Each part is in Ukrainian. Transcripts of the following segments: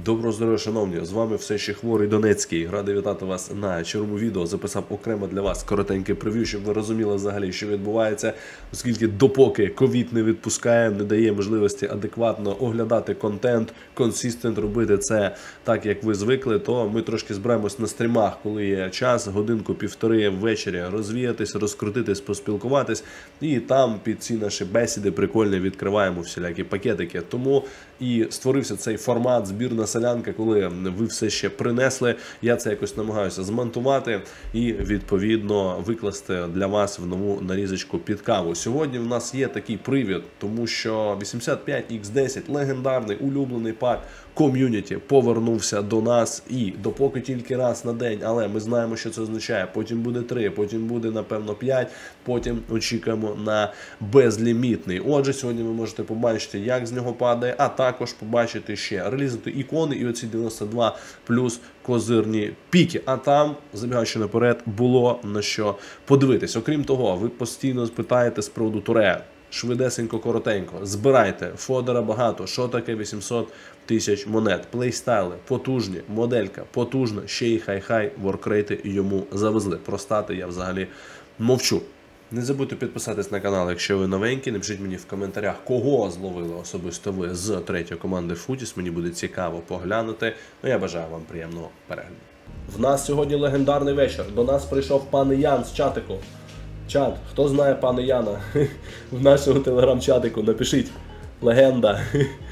Доброго здоров'я, шановні! З вами все ще Хворий Донецький. Радий вітати вас на черговому відео. Записав окремо для вас коротеньке прев'ю, щоб ви розуміли взагалі, що відбувається. Оскільки допоки ковід не відпускає, не дає можливості адекватно оглядати контент, консистент робити це так, як ви звикли, то ми трошки збираємось на стрімах, коли є час, годинку-півтори ввечері розвіятись, розкрутитись, поспілкуватись. І там під ці наші бесіди прикольні відкриваємо всілякі пакетики. Тому і створився цей формат збірна солянка, коли ви все ще принесли. Я це якось намагаюся змонтувати і, відповідно, викласти для вас в нову нарізочку під каву. Сьогодні в нас є такий привід, тому що 85X10, легендарний, улюблений пак ком'юніті, повернувся до нас. І допоки тільки раз на день, але ми знаємо, що це означає. Потім буде 3, потім буде, напевно, 5, потім очікуємо на безлімітний. Отже, сьогодні ви можете побачити, як з нього падає, а також побачити ще релізати ікони і оці 92 плюс козирні піки. А там, забігаючи наперед, було на що подивитись. Окрім того, ви постійно питаєте з приводу Туре. Швидесенько, коротенько. Збирайте. Фодера багато. Що таке 800 тисяч монет? Плейстайли потужні, моделька потужна. Ще й хай-хай воркрейти йому завезли. Про стати я взагалі мовчу. Не забудьте підписатись на канал, якщо ви новенькі. Напишіть мені в коментарях, кого зловили особисто ви з третьої команди Футіс. Мені буде цікаво поглянути. Ну, я бажаю вам приємного перегляду. В нас сьогодні легендарний вечір. До нас прийшов пан Ян з чатику. Чат, хто знає пана Яна в нашому телеграм-чатику, напишіть. Легенда.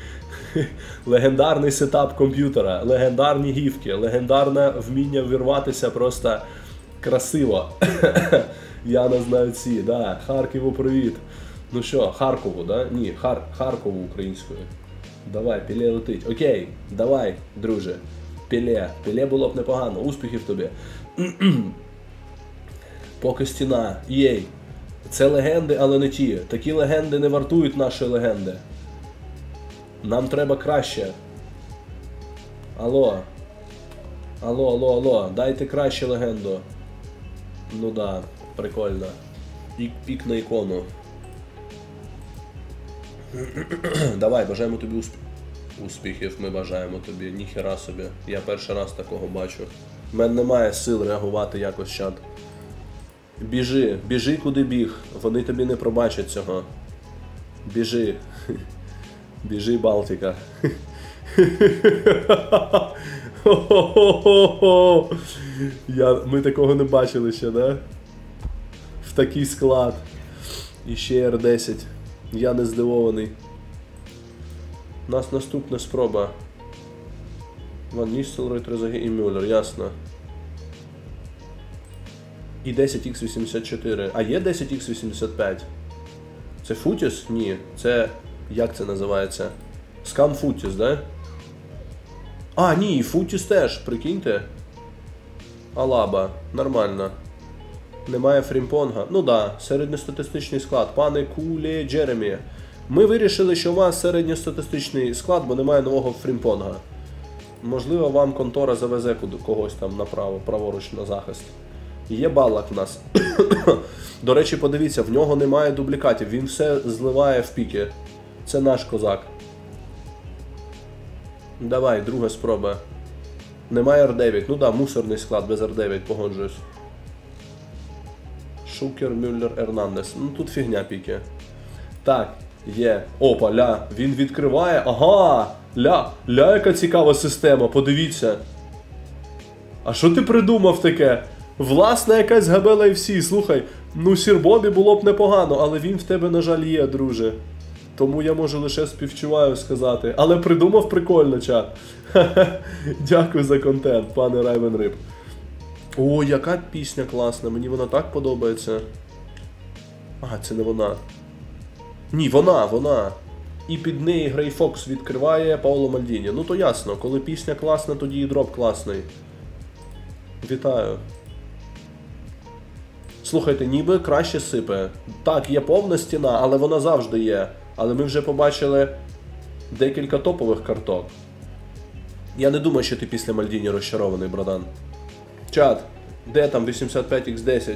Легендарний сетап комп'ютера, легендарні гіфки, легендарне вміння вірватися просто красиво. Яна знаю ці, да. Харкову привіт. Ну що, Харкову, да? Ні, Харкову українською. Давай, Піле летить. Окей, давай, друже. Піле було б непогано. Успіхів тобі. Поки стіна. Єй. Це легенди, але не ті. Такі легенди не вартують нашої легенди. Нам треба краще. Алло. Алло. Дайте краще легенду. Ну да, прикольно. Пік на ікону. Давай, бажаємо тобі успіхів. Ми бажаємо тобі. Ніхера собі. Я перший раз такого бачу. У мене немає сил реагувати якось, чат. Біжи куди біг, вони тобі не пробачать цього. Біжи. Біжи, Балтика. Ми такого не бачили ще, да? В такий склад. І ще R10. Я не здивований. У нас наступна спроба. Ван Ністелрой, Трезагі і Мюллер, ясно. І 10Х84. А є 10Х85? Це Футіс? Ні. Це... Як це називається? Скан Футіс, да? А, ні, Футіс теж, прикиньте. Алаба. Нормально. Немає Фрімпонга. Ну да, середньостатистичний склад. Пане Кулі Джеремі. Ми вирішили, що у вас середньостатистичний склад, бо немає нового Фрімпонга. Можливо, вам контора завезе когось там направо, праворуч на захист. Є балак в нас. До речі, подивіться, в нього немає дублікатів, він все зливає в піки. Це наш козак. Давай, друга спроба. Немає R9. Ну да, мусорний склад без R9, погоджуюсь. Шукер, Мюллер, Ернандес. Ну тут фігня піки. Так, є. Опа, ля, він відкриває. Ага, ля, яка цікава система, подивіться. А що ти придумав таке? Власна якась габела і всі, слухай, ну Сірбобі було б непогано, але він в тебе, на жаль, є, друже. Тому я можу лише співчуваю сказати. Але придумав прикольно, чат. Дякую за контент, пане Райвен Риб. О, яка пісня класна, мені вона так подобається. Ага, це не вона. Ні, вона. І під неї Грей Фокс відкриває Паоло Мальдіні. Ну то ясно, коли пісня класна, тоді і дроп класний. Вітаю. Слухайте, ніби краще сипе. Так, є повна стіна, але вона завжди є. Але ми вже побачили декілька топових карток. Я не думаю, що ти після Мальдіні розчарований, братан. Чат, де там 85Х10?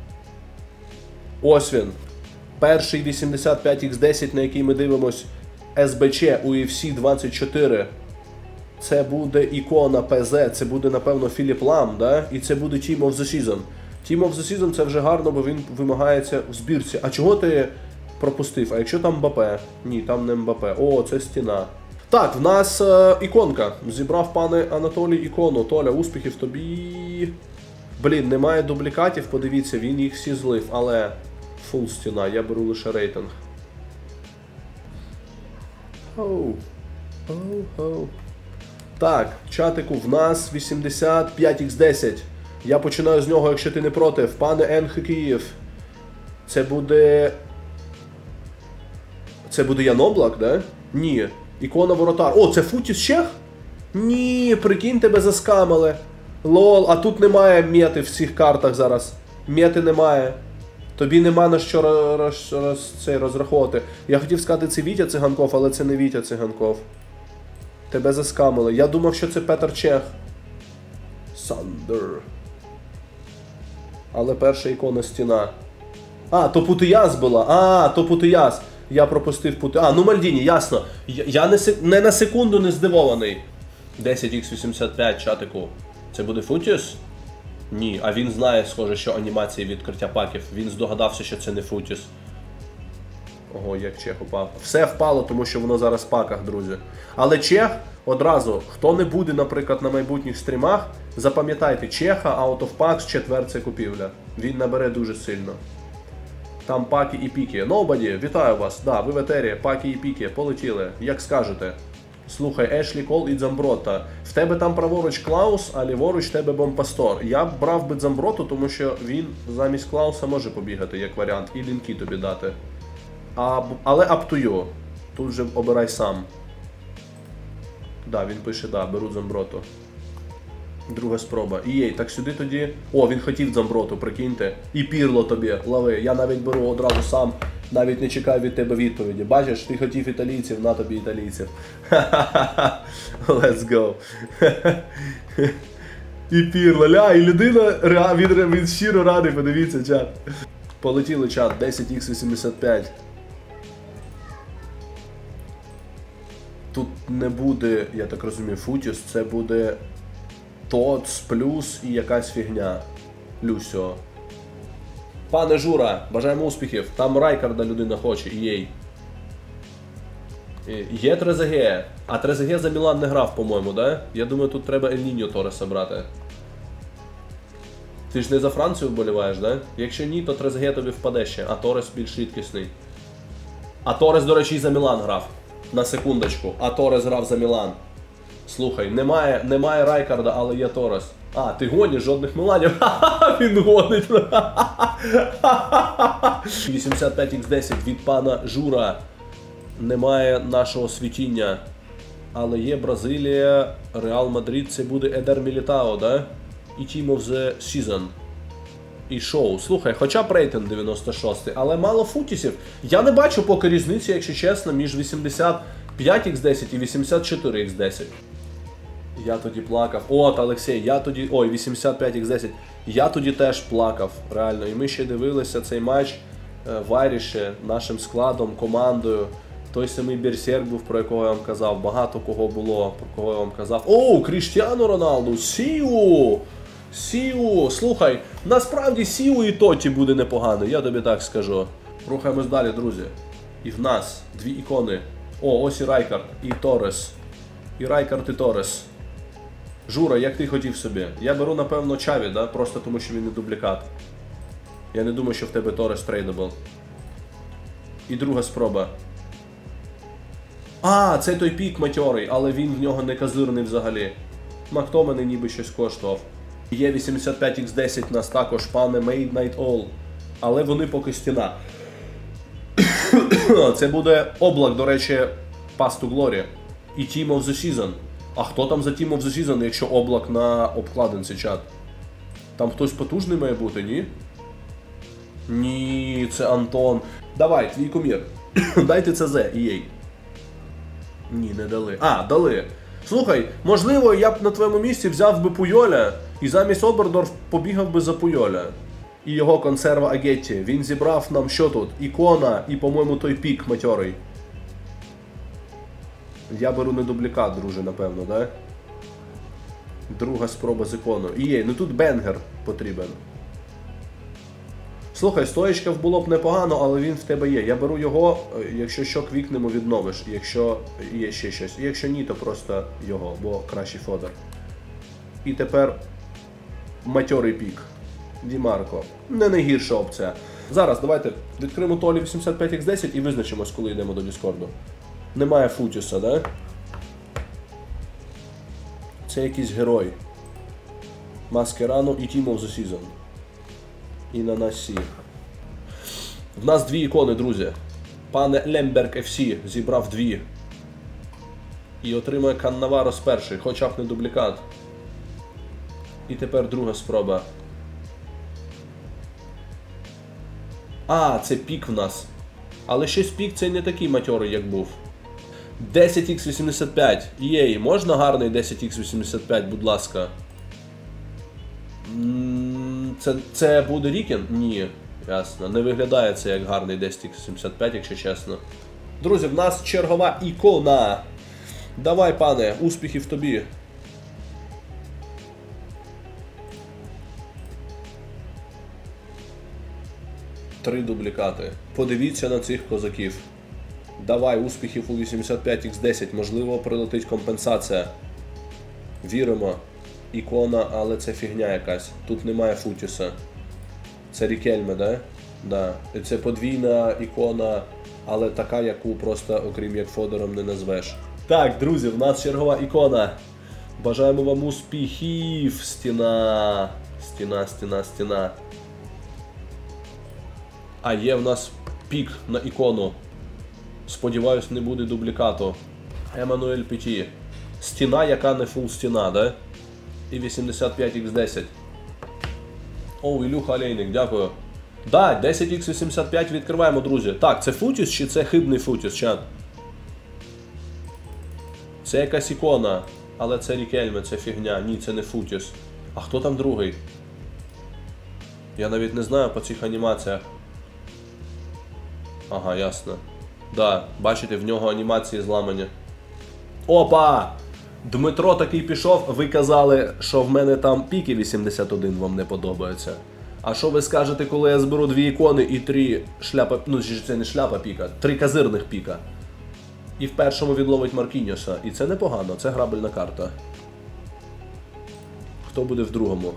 Ось він. Перший 85Х10, на який ми дивимось СБЧ UFC 24. Це буде ікона ПЗ, це буде, напевно, Філіп Лам, да? І це буде Team of the Season. Team of the Season це вже гарно, бо він вимагається в збірці. А чого ти пропустив? А якщо там Мбаппе? Ні, там не Мбаппе. О, це стіна. Так, в нас іконка. Зібрав пане Анатолій ікону. Толя, успіхів тобі. Блін, немає дублікатів, подивіться, він їх всі злив, але фул стіна, я беру лише рейтинг. Оу. Оу. Так, чатику, в нас 85х10. Я починаю з нього, якщо ти не проти. Пане Енхи Київ. Це буде... Це буде Ян Облак, да? Ні. Ікона воротар. О, це Футіс Чех? Ні, прикинь, тебе заскамили. Лол, а тут немає мети в цих картах зараз. Мети немає. Тобі нема на що розраховувати. Я хотів сказати, це Вітя Циганков, але це не Вітя Циганков. Тебе заскамили. Я думав, що це Петр Чех. Сандер. Але перша ікона стіна. А, то Путияс була. А, то Путияс. Я пропустив Путияс. А, ну Мальдіні, ясно. Я не на секунду не здивований. 10х85 чатику. Це буде Футіс? Ні, а він знає, схоже, що анімації відкриття паків. Він здогадався, що це не Футіс. Ого, як Чех упав. Все впало, тому що воно зараз в паках, друзі. Але Чех, одразу, хто не буде, наприклад, на майбутніх стрімах, запам'ятайте, Чеха, Out of Packs, четверть це купівля. Він набере дуже сильно. Там паки і піки. Nobody, вітаю вас. Да, ви в етері, паки і піки, полетіли. Як скажете. Слухай, Ешлі Кол і Дзамброта. В тебе там праворуч Клаус, а ліворуч тебе Бомпастор. Я б брав би Дзамброту, тому що він замість Клауса може побігати, як варіант, і лінки тобі дати. Але up to you. Тут вже обирай сам. Да, він пише, да, беру Дзамброту. Друга спроба. Єй, так сюди тоді... О, він хотів Дзамброту, прикиньте. І Пірло тобі, лови. Я навіть беру одразу сам. Навіть не чекаю від тебе відповіді. Бачиш, ти хотів італійців, на тобі італійців. Let's go. І Пірло, ля, і людина, він щиро радий, подивіться, чат. Полетіли, чат, 10х85. Тут не буде, я так розумію, Футіс, це буде Тоц плюс і якась фігня. Люсьо. Пане Жура, бажаємо успіхів. Там Райкарда людина хоче, єй. Є Трезеге. А Трезеге за Мілан не грав, по-моєму, да? Я думаю, тут треба Ель Ніньо Тореса брати. Ти ж не за Францію вболіваєш, да? Якщо ні, то Трезеге тобі впаде ще, а Торес більш рідкісний. А Торес, до речі, і за Мілан грав. На секундочку. А Торес грав за Мілан. Слухай, немає Райкарда, але є Торес. А, ти гониш, жодних Міланів. Ха-ха, він гонить. 85х10 від пана Жура. Немає нашого світіння. Але є Бразилія, Реал Мадрид, це буде Едер Мілітао, да? І Team of the Season. І шоу. Слухай, хоча б рейтинг 96, але мало футісів. Я не бачу поки різниці, якщо чесно, між 85х10 і 84х10. Я тоді плакав. От, Олексій, я тоді... Ой, 85х10. Я тоді теж плакав, реально. І ми ще дивилися цей матч в Айріші, нашим складом, командою. Той самий Берсерк був, про якого я вам казав. Багато кого було, про кого я вам казав. Оу, Кріштіану Роналду! Сіу! Сіу! Слухай, насправді Сіу і Тоті буде непогано, я тобі так скажу. Рухаємось далі, друзі. І в нас дві ікони. О, ось і Райкард, і Торес. І Райкард, і Торес. Жура, як ти хотів собі? Я беру, напевно, Чаві, да? Просто тому, що він не дублікат. Я не думаю, що в тебе Торес трейдабл. І друга спроба. А, це той пік матьорий, але він в нього не казирний взагалі. Мактомани ніби щось коштував. Є 85х10 нас також, пане Made Night All. Але вони поки стіна. Це буде Облак, до речі, Pass to Glory. І Team of the Season. А хто там за Team of the Season, якщо Облак на обкладинці, чат? Там хтось потужний має бути, ні? Ні, це Антон. Давай, твій кумір. Дайте ЦЗ, EA. Ні, не дали. А, дали. Слухай, можливо, я б на твоєму місці взяв би Пуйоля і замість Обердорф побігав би за Пуйоля. І його консерва Агетті. Він зібрав нам що тут? Ікона і, по-моєму, той пік матьорий. Я беру не дублікат, друже, напевно, да? Друга спроба з іконою. Є, ну тут бенгер потрібен. Слухай, стоєчка було б непогано, але він в тебе є. Я беру його, якщо що, квікнемо, відновиш. Якщо є ще щось. Якщо ні, то просто його, бо кращий фодер. І тепер матьорий пік. Ді Марко. Не найгірша опція. Зараз давайте відкриємо Толі 85X10 і визначимось, коли йдемо до Діскорду. Немає Футіса, да? Це якийсь герой. Маскерано і Team of the Season. І на Насі. В нас дві ікони, друзі. Пане Лемберг FC зібрав дві. І отримує Каннаваро з першої, хоча б не дублікат. І тепер друга спроба. А, це пік в нас. Але щось пік цей не такий матьорий, як був. 10X85. Єй, можна гарний 10X85, будь ласка? Це буде Рікен? Ні, ясно. Не виглядає це як гарний 10X75, якщо чесно. Друзі, в нас чергова ікона. Давай, пане, успіхів тобі. Три дублікати. Подивіться на цих козаків. Давай, успіхів у 85X10. Можливо, прилетить компенсація. Віримо. Ікона, але це фігня якась. Тут немає Футіса. Це Рікельме, да? Да. Це подвійна ікона, але така, яку просто, окрім як фодером, не назвеш. Так, друзі, в нас чергова ікона. Бажаємо вам успіхів. Стіна. Стіна. А є в нас пік на ікону. Сподіваюсь, не буде дублікату. Еммануель Петі. Стіна, яка не фул стіна, да? І 85X10. О, Ілюха Олейник, дякую. Да, 10X85 відкриваємо, друзі. Так, це Футіс чи це хибний Футіс, чат? Це якась ікона. Але це Рікельме, це фігня. Ні, це не Футіс. А хто там другий? Я навіть не знаю по цих анімаціях. Ага, ясно. Да, бачите, в нього анімації зламані. Опа! Дмитро такий пішов, ви казали, що в мене там піки 81 вам не подобаються. А що ви скажете, коли я зберу дві ікони і три шляпа... Ну, це не шляпа піка, три казирних піка. І в першому відловить Маркіньоса. І це непогано, це грабельна карта. Хто буде в другому?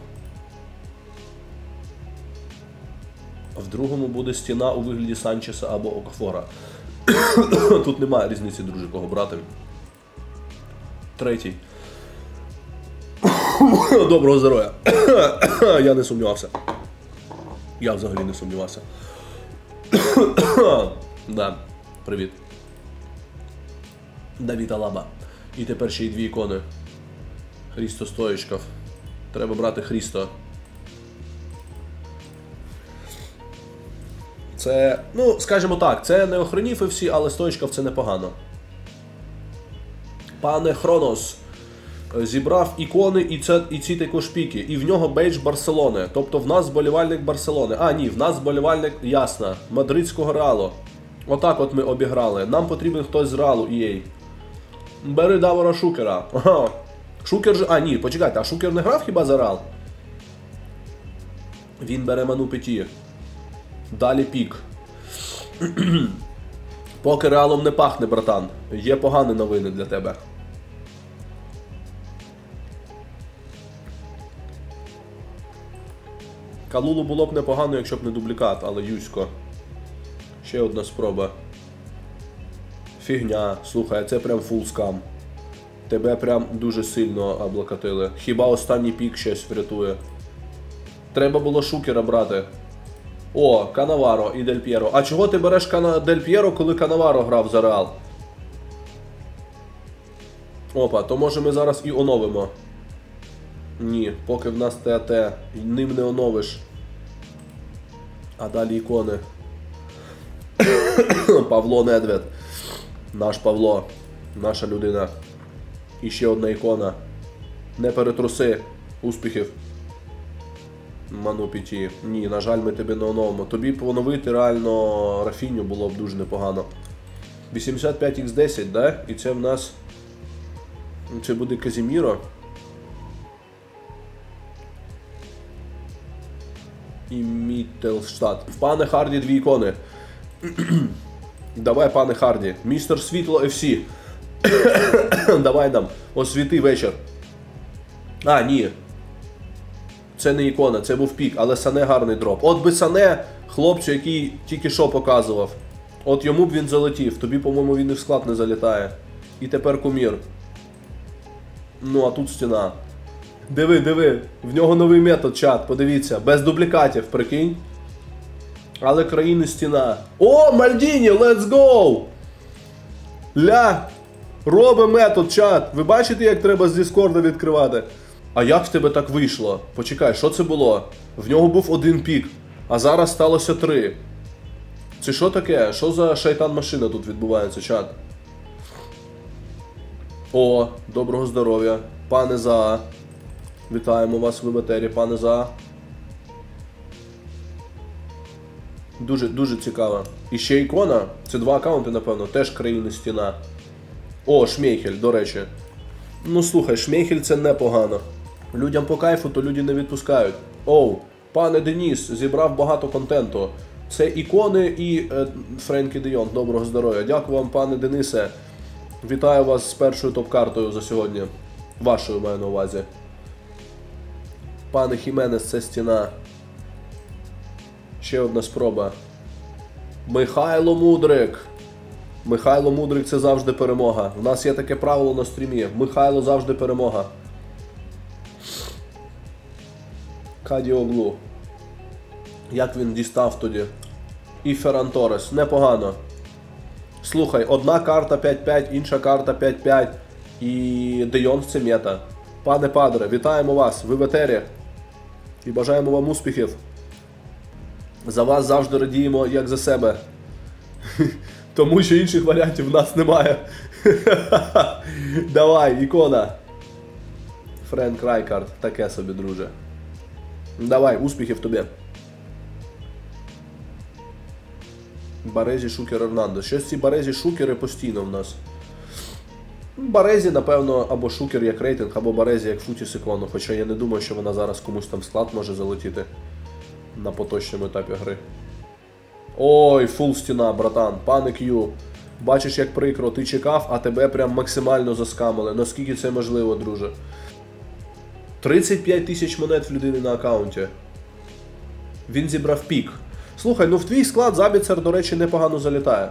В другому буде стіна у вигляді Санчеса або Окафора. Тут немає різниці, друзі, кого брати. Третій. Доброго здоров'я. Я не сумнівався. Я взагалі не сумнівався. Да, привіт. Давід Алаба. І тепер ще й дві ікони. Хрісто Стоїчков. Треба брати Хрісто. Це, ну, скажімо так, це не охренів і всі, але Стоїчков це непогано. Пане Хронос зібрав ікони і ці також піки. І в нього бейдж Барселони. Тобто в нас вболівальник Барселони. А, ні, в нас вболівальник, ясно, мадридського Реалу. Отак от ми обіграли. Нам потрібен хтось з Реалу, EA. Бери Давора Шукера. Ага. Шукер же... А, ні, почекайте, а Шукер не грав хіба за Реал? Він бере Ману Петі. Далі пік. Поки Реалом не пахне, братан. Є погані новини для тебе. Калулу було б непогано, якщо б не дублікат, але Юсько. Ще одна спроба. Фігня. Слухай, це прям фул скам. Тебе прям дуже сильно облокотили. Хіба останній пік щось врятує? Треба було Шукера брати. О, Канаваро і Дель П'єро. А чого ти береш Дель П'єро, коли Канаваро грав за Реал? Опа, то може ми зараз і оновимо. Ні, поки в нас ТАТ, ним не оновиш. А далі ікони. Павло Недвед. Наш Павло. Наша людина. І ще одна ікона. Не перетруси. Успіхів. Ману Петі. Ні, на жаль, ми тебе не оновимо. Тобі поновити реально Рафіню було б дуже непогано. 85X10, да? І це в нас... Це буде Казіміро. і Міттелштадт. Пане Харді, 2 ікони. Давай, пане Харді. Містер Світло FC. Давай нам. Освіти вечір. А, ні. Це не ікона, це був пік, але Сане гарний дроп. От би Сане, хлопцю, який тільки що показував. От йому б він залетів. Тобі, по-моєму, він і в склад не залітає. І тепер кумір. Ну, а тут стіна. Диви, диви. В нього новий метод, чат, подивіться. Без дублікатів, прикинь. Але країни стіна. О, Мальдіні, let's go! Ля! Робить метод, чат. Ви бачите, як треба з Діскорда відкривати? А як в тебе так вийшло? Почекай, що це було? В нього був 1 пік, а зараз сталося 3. Це що таке? Що за шайтан-машина тут відбувається, чат? О, доброго здоров'я. Пане Заа. Вітаємо вас в етері, пане Заа. Дуже цікаво. І ще ікона. Це 2 аккаунти, напевно. Теж країни стіна. О, Шмейхель, до речі. Ну слухай, Шмейхель це непогано. Людям по кайфу, то люди не відпускають. Оу, пане Деніс, зібрав багато контенту. Це ікони і Френкі де Йонг, доброго здоров'я. Дякую вам, пане Денисе. Вітаю вас з першою топ-картою за сьогодні. Вашою маю на увазі. Пане Хіменес, це стіна. Ще одна спроба. Михайло Мудрик. Михайло Мудрик, це завжди перемога. У нас є таке правило на стрімі. Михайло завжди перемога. Кадіоглу. Як він дістав тоді? І Ферран Торрес. Непогано. Слухай, одна карта 5-5, інша карта 5-5. І Де Йонг це мета. Пане Падре, вітаємо вас. Ви в етері. І бажаємо вам успіхів. За вас завжди радіємо, як за себе. Тому що інших варіантів в нас немає. Давай, ікона. Френк Райкард. Таке собі, друже. Давай, успіхів тобі. Барезі, Шукер, Ернандо. Щось ці Барезі, Шукери постійно в нас. Барезі, напевно, або Шукер як рейтинг, або Барезі як Футіс ікону. Хоча я не думаю, що вона зараз комусь там в склад може залетіти на поточному етапі гри. Ой, фул стіна, братан. Пане К'ю. Бачиш, як прикро, ти чекав, а тебе прям максимально заскамили. Наскільки це можливо, друже? 35 тисяч монет в людини на аккаунті. Він зібрав пік. Слухай, ну в твій склад Забіцер, до речі, непогано залітає.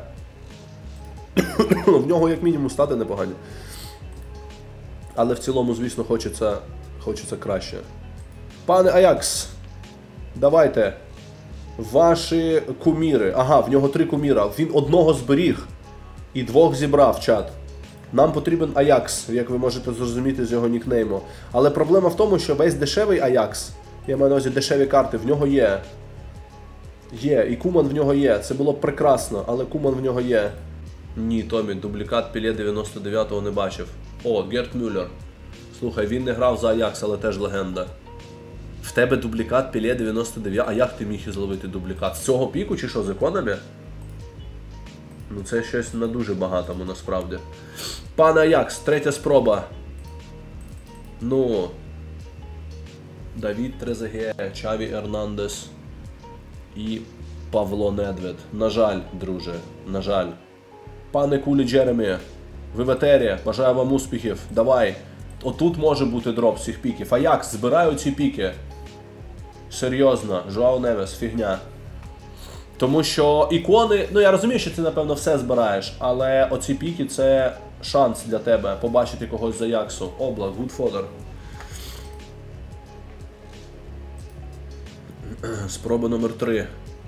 В нього як мінімум стати непогані. Але в цілому, звісно, хочеться краще. Пане Аякс, давайте. Ваші куміри. Ага, в нього 3 куміра. Він одного зберіг і 2 зібрав, чат. Нам потрібен Аякс, як ви можете зрозуміти з його нікнейму. Але проблема в тому, що весь дешевий Аякс, я маю на увазі дешеві карти, в нього є. Є, і Куман в нього є. Це було б прекрасно, але Куман в нього є. Ні, Томі, дублікат Піле 99-го не бачив. О, Герт Мюллер. Слухай, він не грав за Аякс, але теж легенда. В тебе дублікат Піле 99, а як ти міг зловити дублікат? З цього піку чи що, з іконами? Ну це щось на дуже багатому насправді. Пане Аякс, 3-я спроба. Ну. Давід Трезеге, Чаві Ернандес і Павло Недвед. На жаль, друже, на жаль. Пане Кулі Джеремі, ви в етері, бажаю вам успіхів, давай. Отут може бути дроп з цих піків. Аякс, збираю ці піки. Серйозно, Жоау Невес, фігня. Тому що ікони, ну я розумію, що ти напевно все збираєш, але оці піки це шанс для тебе побачити когось з Аяксу. Облак, good fodder. Спроба номер 3.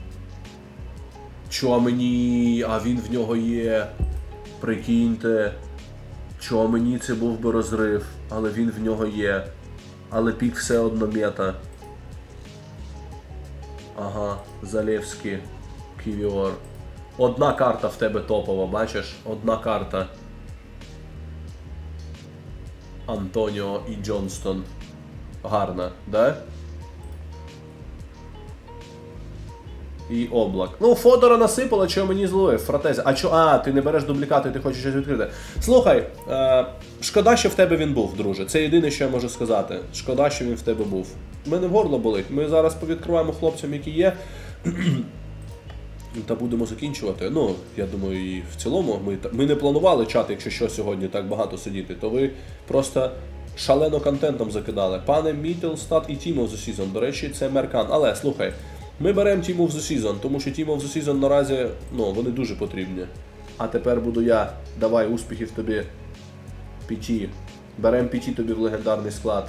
Чуамені, а він в нього є. Прикиньте. Чуамені це був би розрив, але він в нього є. Але пік все одно мета. Ага, Залевський, Ківіор. Одна карта в тебе топова, бачиш? Одна карта. Антоніо і Джонстон. Гарна, да? І Облак. Ну, Фодора насипало, чого мені зловив. Фратезі. А чо? А, ти не береш дублікати, ти хочеш щось відкрити. Слухай, шкода, що в тебе він був, друже. Це єдине, що я можу сказати. Шкода, що він в тебе був. У мене в горло болить. Ми зараз повідкриваємо хлопцям, які є. Та будемо закінчувати. Ну, я думаю, і в цілому ми не планували чат, якщо що, сьогодні так багато сидіти, то ви просто шалено контентом закидали. Пане Мітелстад і Team of the Season. До речі, це Меркан. Але, слухай, ми беремо Team of the Season, тому що Team of the Season наразі, ну, вони дуже потрібні. А тепер буду я. Давай, успіхів тобі. PT. Беремо PT тобі в легендарний склад.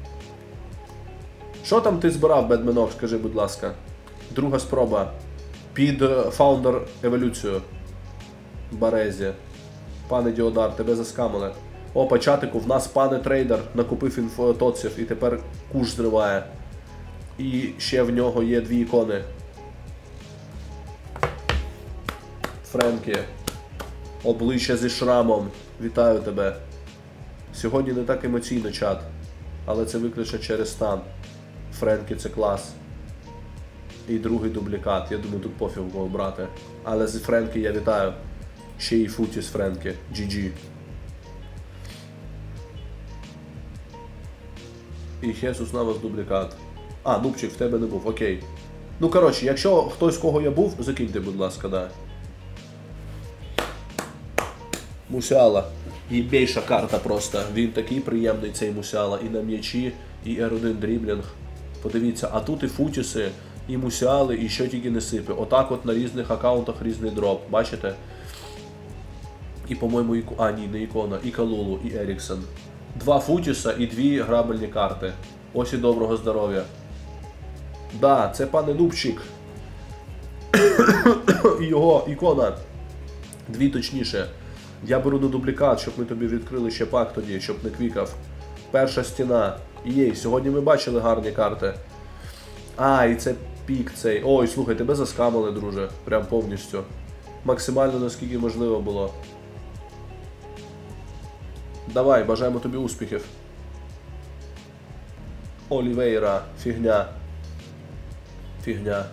Що там ти збирав, Бедменок, скажи, будь ласка. Друга спроба. Під Founder еволюцію. Барезі. Пане Діодар, тебе заскамили. Опа, чатику, в нас пане трейдер накупив інфотоців і тепер куш зриває. І ще в нього є 2 ікони. Френкі. Обличчя зі шрамом. Вітаю тебе. Сьогодні не так емоційно, чат. Але це виключно через стан. Френкі це клас. І другий дублікат. Я думаю, тут пофіг кого брати. Але з Френкі я вітаю. Ще й футі з Френкі. GG. І Хесус на вас дублікат. А, Нубчик, в тебе не був, окей. Ну, коротше, якщо хтось, кого я був, закиньте, будь ласка, да. Мусяла. Єбейша карта просто. Він такий приємний, цей Мусяла. І на м'ячі, і R1 дріблінг. Подивіться, а тут і футіси, і Мусяли, і що тільки не сипе. Отак от на різних аккаунтах різний дроп, бачите? І, по-моєму, ні, не ікона, і Калулу, і Еріксон. 2 футіса і 2 грабельні карти. Ось і доброго здоров'я. Да, це пане Нубчик. І його ікона. 2 точніше. Я беру на дублікат, щоб ми тобі відкрили ще пак тоді, щоб не квікав. Перша стіна. Єй, сьогодні ми бачили гарні карти. А, і це пік цей. Ой, слухай, тебе заскамили, друже. Прям повністю. Максимально, наскільки можливо було. Давай, бажаємо тобі успіхів. Олівейра. Фігня. Фігня.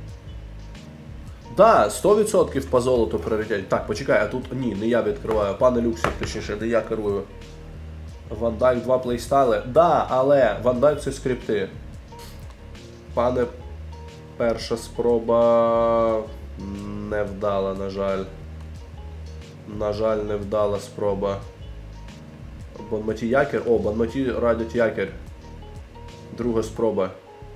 Да, 100% по золоту прioritет. Так, почекай, а тут... Ні, не я відкриваю. Пане Люксик, точніше, не я керую. Ван Дайк 2 плейстайли. Да, але Ван Дайк це скрипти. Пане, перша спроба... Невдала, на жаль. На жаль, невдала спроба. Бонматі якір. О, Бонматі радять якір. Друга спроба.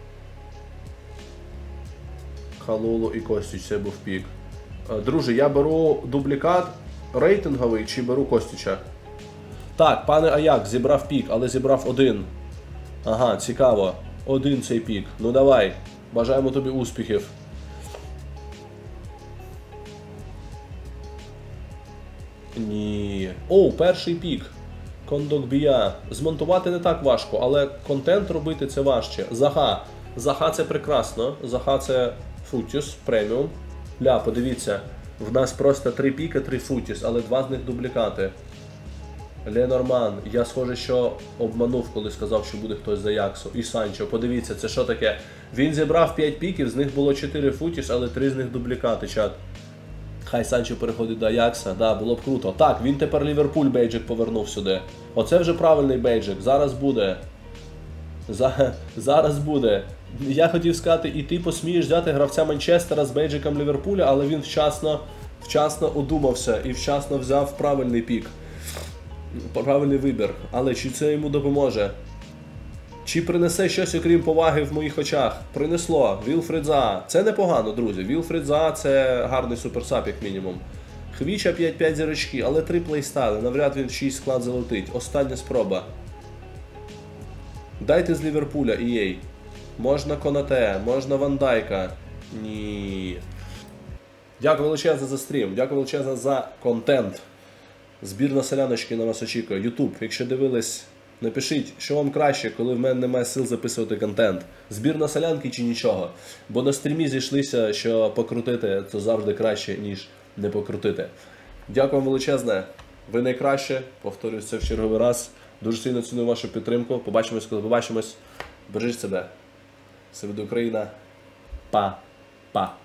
Халулу і Костіч, це був пік. Друже, я беру дублікат рейтинговий чи беру Костіча? Так, пане Аяк, зібрав пік, але зібрав 1. Ага, цікаво. 1 цей пік. Ну давай, бажаємо тобі успіхів. Ні. О, перший пік. Кондокбія. Змонтувати не так важко, але контент робити це важче. Заха. Заха це прекрасно. Заха це футіс, преміум. Ля, подивіться. В нас просто 3 піка, 3 футіс, але 2 з них дублікати. Ленорман. Я схоже, що обманув, коли сказав, що буде хтось за Яксу. І Санчо. Подивіться, це що таке? Він зібрав 5 піків, з них було 4 футіс, але 3 з них дублікати, чат. Хай Санчо переходить до Аякса, да, було б круто. Так, він тепер Ліверпуль бейджик повернув сюди. Оце вже правильний бейджик, зараз буде. Зараз буде. Я хотів сказати, і ти посмієш взяти гравця Манчестера з бейджиком Ліверпуля, але він вчасно одумався і вчасно взяв правильний пік. Правильний вибір. Але чи це йому допоможе? Чи принесе щось, окрім поваги в моїх очах? Принесло. Вілфрід Заha. Це непогано, друзі. Вілфрід Заha це гарний суперсап, як мінімум. Хвіча 5-5 зірочки, але 3 плейстайли. Навряд він 6 склад залетить. Остання спроба. Дайте з Ліверпуля, EA. Можна Конате, можна Ван Дайка. Ні. Дякую величезно за стрім. Дякую величезно за контент. Збірна селяночки на вас очікує. Ютуб, якщо дивились, напишіть, що вам краще, коли в мене немає сил записувати контент. Збірна селянки чи нічого. Бо на стрімі зійшлися, що покрутити то завжди краще, ніж не покрутити. Дякую вам величезне. Ви найкраще. Повторюю це в черговий раз. Дуже сильно ціную вашу підтримку. Побачимось, коли побачимось. Бережіть себе. Все буде Україна. Па-па.